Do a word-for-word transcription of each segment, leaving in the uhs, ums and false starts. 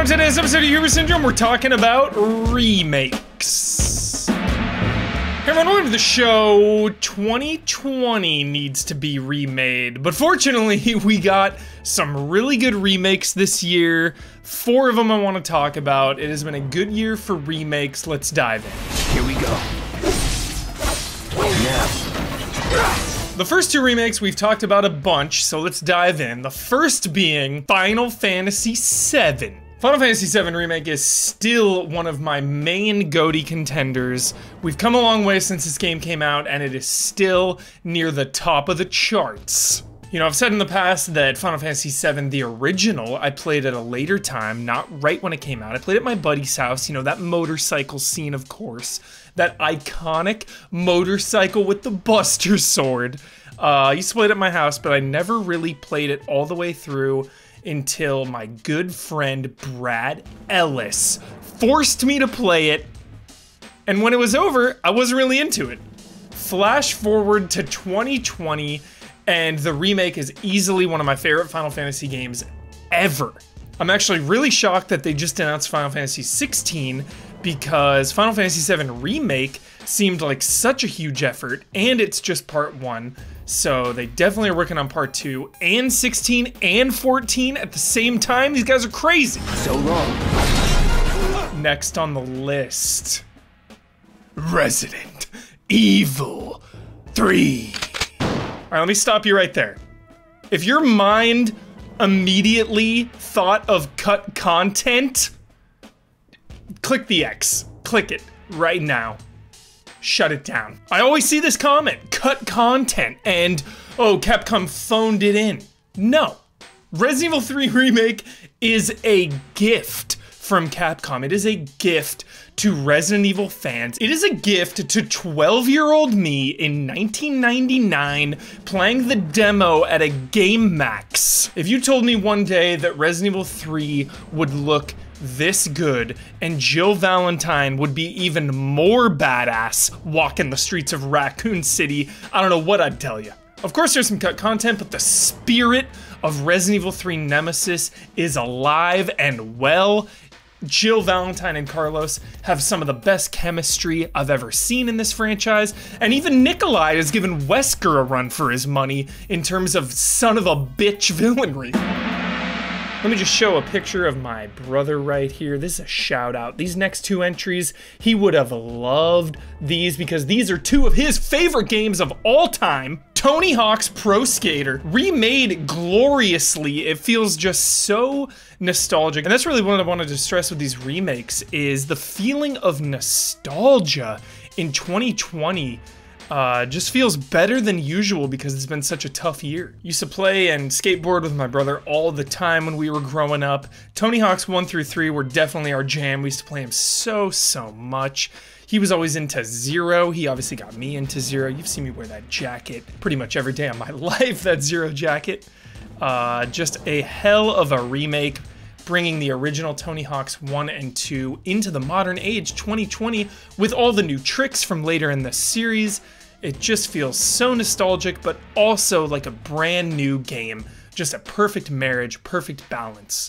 On today's episode of Hubris Syndrome, we're talking about remakes. Hey everyone, welcome to the show. twenty twenty needs to be remade, but fortunately we got some really good remakes this year. Four of them I want to talk about. It has been a good year for remakes. Let's dive in. Here we go. Now. The first two remakes we've talked about a bunch, so let's dive in. The first being Final Fantasy seven. Final Fantasy seven Remake is still one of my main GOTY contenders. We've come a long way since this game came out, and it is still near the top of the charts. You know, I've said in the past that Final Fantasy seven, the original, I played at a later time, not right when it came out. I played at my buddy's house, you know, that motorcycle scene, of course. That iconic motorcycle with the Buster Sword. Uh, I used to play it at my house, but I never really played it all the way through until my good friend Brad Ellis forced me to play it, and when it was over, I wasn't really into it. Flash forward to twenty twenty, and the remake is easily one of my favorite Final Fantasy games ever. I'm actually really shocked that they just announced Final Fantasy sixteen, because Final Fantasy seven Remake seemed like such a huge effort, and it's just part one. So they definitely are working on part two and sixteen and fourteen at the same time. These guys are crazy. So long. Next on the list, Resident Evil three. All right, let me stop you right there. If your mind immediately thought of cut content, click the X. Click it right now. Shut it down. I always see this comment, cut content, and oh, Capcom phoned it in. No. Resident Evil three Remake is a gift from Capcom. It is a gift to Resident Evil fans. It is a gift to twelve-year-old me in nineteen ninety-nine playing the demo at a Game Max. If you told me one day that Resident Evil three would look this good and Jill Valentine would be even more badass walking the streets of Raccoon City, I don't know what I'd tell you. Of course there's some cut content, but the spirit of Resident Evil three Nemesis is alive and well. Jill Valentine and Carlos have some of the best chemistry I've ever seen in this franchise, and even Nikolai has given Wesker a run for his money in terms of son of a bitch villainry. Let me just show a picture of my brother right here. This is a shout out. These next two entries, he would have loved these because these are two of his favorite games of all time. Tony Hawk's Pro Skater, remade gloriously. It feels just so nostalgic. And that's really what I wanted to stress with these remakes is the feeling of nostalgia in twenty twenty. Uh, just feels better than usual because it's been such a tough year. Used to play and skateboard with my brother all the time when we were growing up. Tony Hawk's one through three were definitely our jam. We used to play him so, so much. He was always into Zero. He obviously got me into Zero. You've seen me wear that jacket pretty much every day of my life, that Zero jacket. Uh, just a hell of a remake, bringing the original Tony Hawk's one and two into the modern age, twenty twenty, with all the new tricks from later in the series. It just feels so nostalgic, but also like a brand new game. Just a perfect marriage, perfect balance.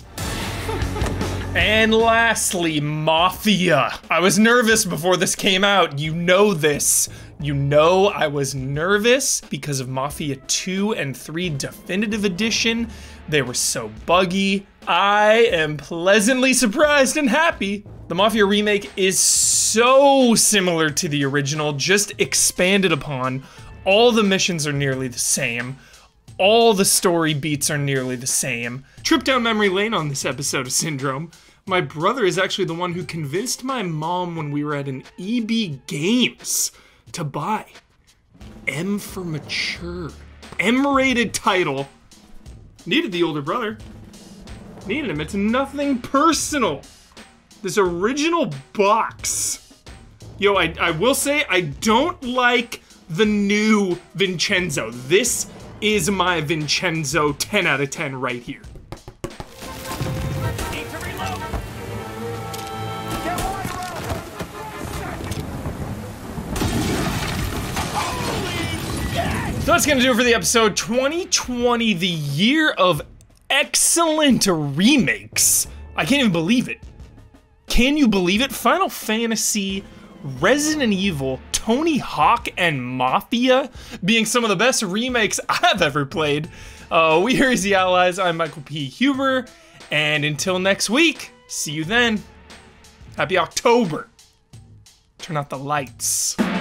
And lastly, Mafia. I was nervous before this came out. You know this. You know I was nervous because of Mafia two and three Definitive Edition. They were so buggy. I am pleasantly surprised and happy. The Mafia remake is so similar to the original, just expanded upon. All the missions are nearly the same. All the story beats are nearly the same. Trip down memory lane on this episode of Syndrome. My brother is actually the one who convinced my mom when we were at an E B Games to buy M for Mature. M-rated title. Needed the older brother. Needed him. It's nothing personal. This original box. Yo, I, I will say I don't like the new Vincenzo. This is my Vincenzo ten out of ten right here. Need to reload. Get wide around. So that's gonna do it for the episode. twenty twenty, the year of excellent remakes. I can't even believe it. Can you believe it? Final Fantasy, Resident Evil, Tony Hawk, and Mafia being some of the best remakes I've ever played. Uh, we are Easy Allies. I'm Michael P. Huber. And until next week, see you then. Happy October. Turn out the lights.